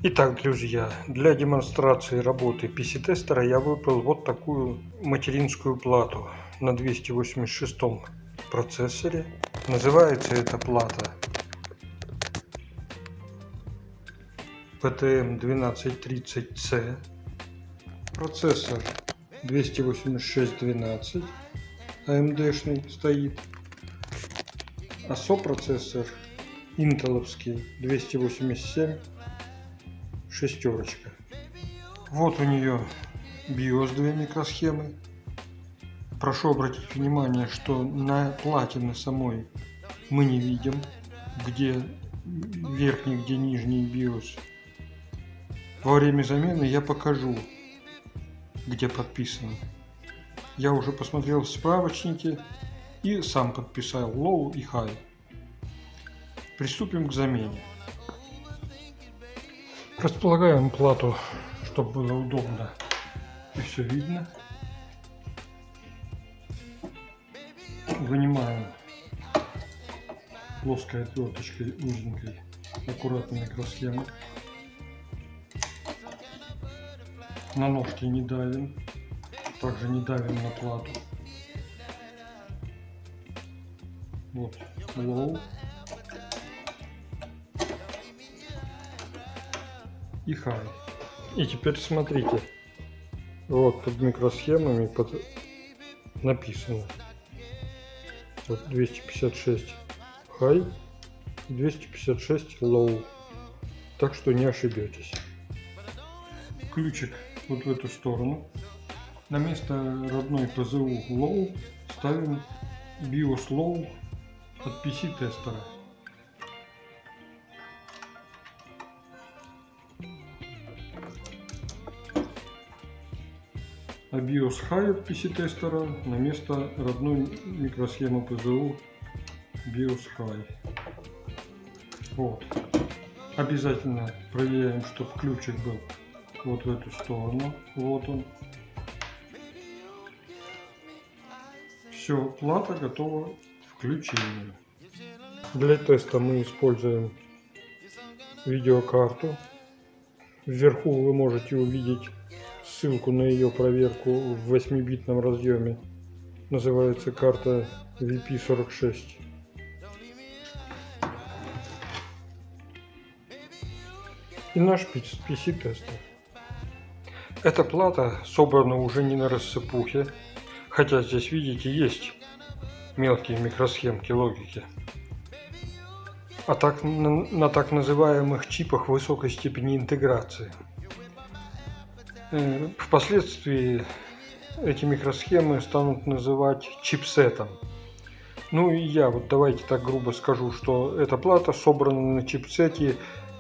Итак, друзья, для демонстрации работы PC-тестера я выбрал вот такую материнскую плату на 286 процессоре. Называется эта плата PTM1230C. Процессор 28612 AMD-шный стоит, а сопроцессор интеловский 287 шестерочка. Вот у нее BIOS, две микросхемы. Прошу обратить внимание, что на плате на самой мы не видим, где верхний, где нижний BIOS. Во время замены я покажу, где подписано. Я уже посмотрел в справочнике и сам подписал Low и High. Приступим к замене. Располагаем плату, чтобы было удобно и все видно. Вынимаем плоской отверточкой узенькой аккуратно микросхему. На ножки не давим, также не давим на плату. Вот Low и High. И теперь смотрите, вот под микросхемами написано вот 256 High, 256 Low, так что не ошибетесь. Ключик вот в эту сторону. На место родной ПЗУ Low ставим BIOS Low от PC-тестера. А BIOS High от PC-тестера на место родной микросхемы ПЗУ BIOS High. Вот. Обязательно проверяем, чтобы ключик был вот в эту сторону. Вот он. Все, плата готова к включению. Для теста мы используем видеокарту. Вверху вы можете увидеть ссылку на ее проверку в 8-битном разъеме. Называется карта VP46. И наш PC-тестер. Эта плата собрана уже не на рассыпухе, хотя здесь, видите, есть мелкие микросхемки логики, а на так называемых чипах высокой степени интеграции. Впоследствии эти микросхемы станут называть чипсетом. Ну и я вот давайте так грубо скажу, что эта плата собрана на чипсете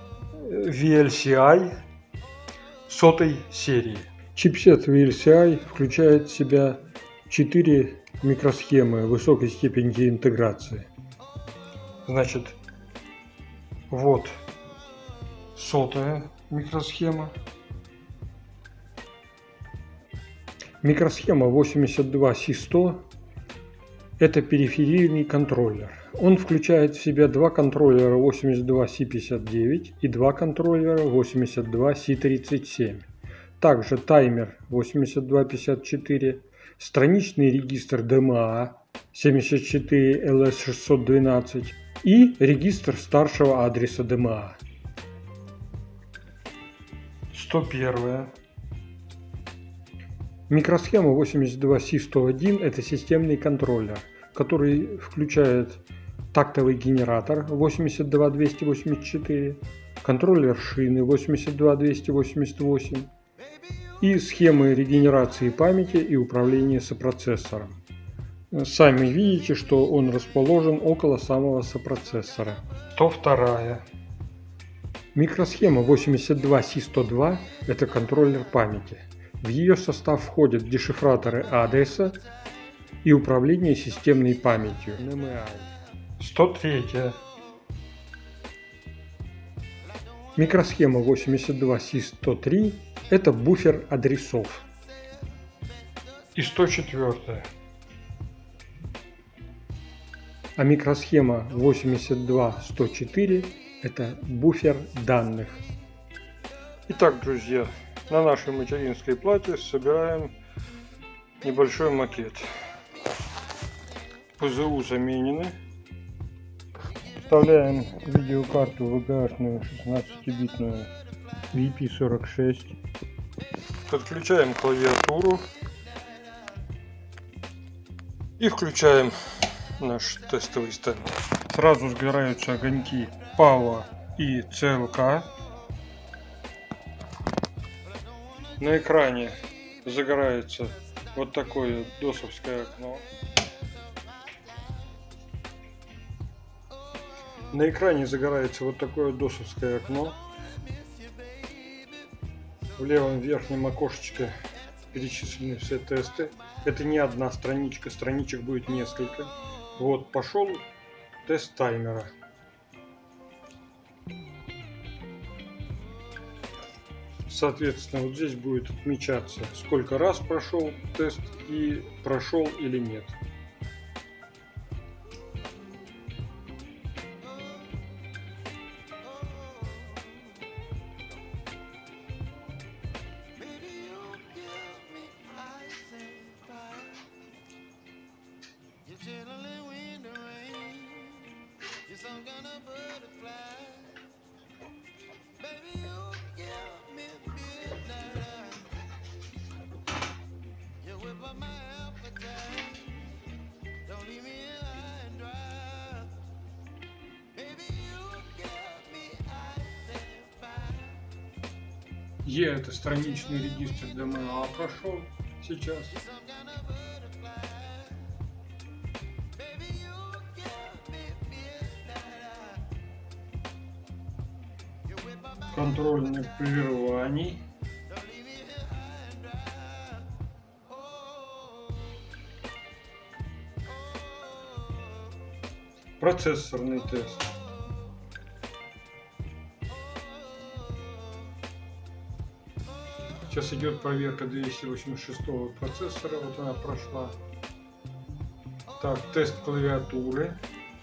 VLCI 100-й серии. Чипсет VLCI включает в себя 4 микросхемы высокой степени интеграции. Значит, вот 100-я микросхема. Микросхема 82C100 – это периферийный контроллер. Он включает в себя два контроллера 82C59 и два контроллера 82C37. Также таймер 8254, страничный регистр DMA 74LS612 и регистр старшего адреса DMA. 101. Микросхема 82C101 – это системный контроллер, который включает тактовый генератор 82284, контроллер шины 82288 и схемы регенерации памяти и управления сопроцессором. Сами видите, что он расположен около самого сопроцессора. 102. Микросхема 82C102 – это контроллер памяти. В ее состав входят дешифраторы адреса и управление системной памятью. 103. Микросхема 82C103 – это буфер адресов. И 104. А микросхема 82104 – это буфер данных. Итак, друзья, на нашей материнской плате собираем небольшой макет. ПЗУ заменены. Вставляем видеокарту VGA-шную 16-битную VP46. Подключаем клавиатуру и включаем наш тестовый стенд. Сразу сгораются огоньки PAO и CLK. На экране загорается вот такое досовское окно. На экране загорается вот такое досовское окно. В левом верхнем окошечке перечислены все тесты. Это не одна страничка, страничек будет несколько. Вот пошел тест таймера. Соответственно, вот здесь будет отмечаться, сколько раз прошел тест и прошел или нет. Это страничный регистр DMA прошел сейчас. Контрольных прерываний. Процессорный тест. Сейчас идет проверка 286 процессора, вот она прошла. Так, тест клавиатуры.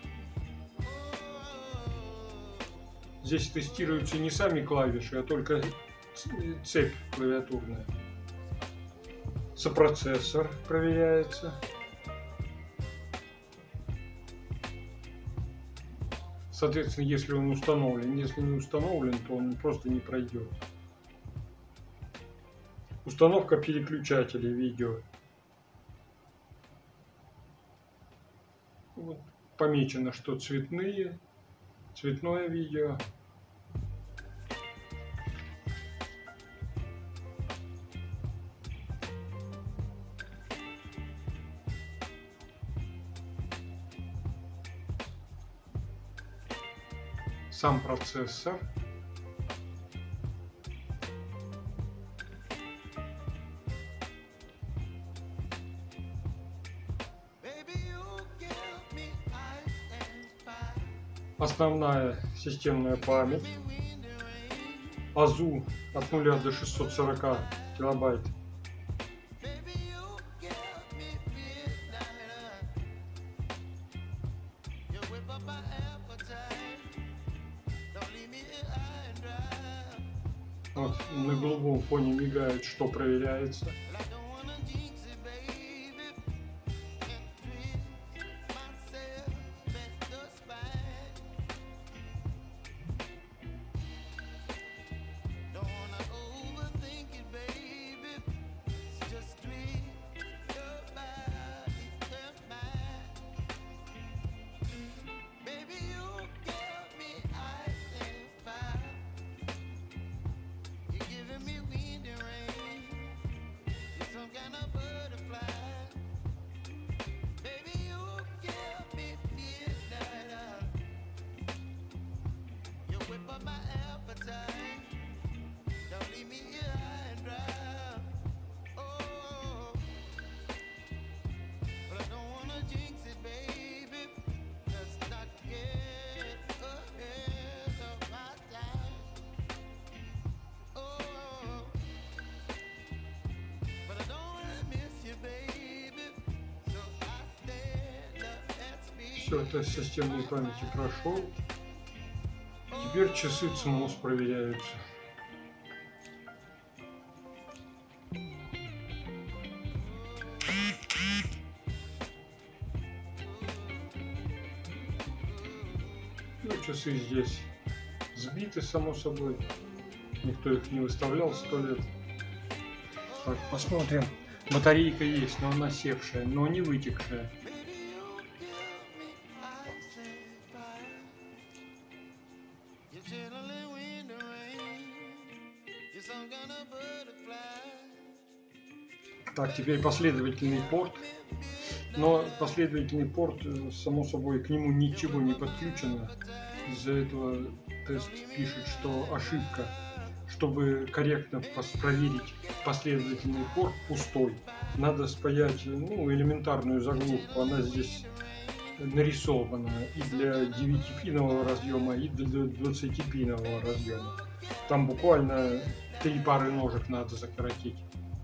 Здесь тестируются не сами клавиши, а только цепь клавиатурная. Сопроцессор проверяется. Соответственно, если он установлен, если не установлен, то он просто не пройдет. Установка переключателей видео. Вот помечено, что цветное видео. Сам процессор. Основная системная память. АЗУ от 0 до 640 килобайт. Вот на голубом фоне мигает, что проверяется. Все это с системной памяти прошел. Теперь часы CMOS проверяются. Ну, часы здесь сбиты, само собой. Никто их не выставлял 100 лет. Так, посмотрим. Батарейка есть, но она севшая, но не вытекшая. Так, теперь последовательный порт. Но последовательный порт, само собой, к нему ничего не подключено. Из-за этого тест пишет, что ошибка. Чтобы корректно проверить последовательный порт пустой, надо спаять элементарную заглушку. Она здесь нарисована и для 9-пинового разъема, и для 20-пинового разъема. Там буквально 3 пары ножек надо закоротить.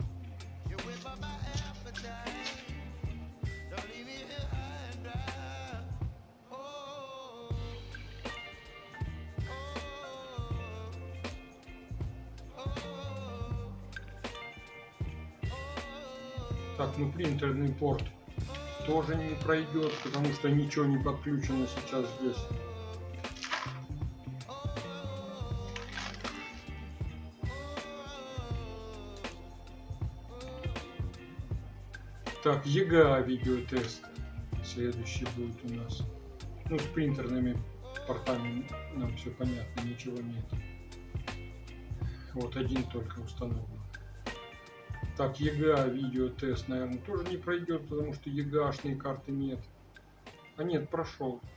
Так, ну принтерный порт тоже не пройдет, потому что ничего не подключено сейчас здесь. Так, EGA видеотест следующий будет у нас. Ну, с принтерными портами нам все понятно, ничего нет. Вот один только установлен. Так, EGA видеотест, наверное, тоже не пройдет, потому что EGA-шной карты нет. А нет, прошел.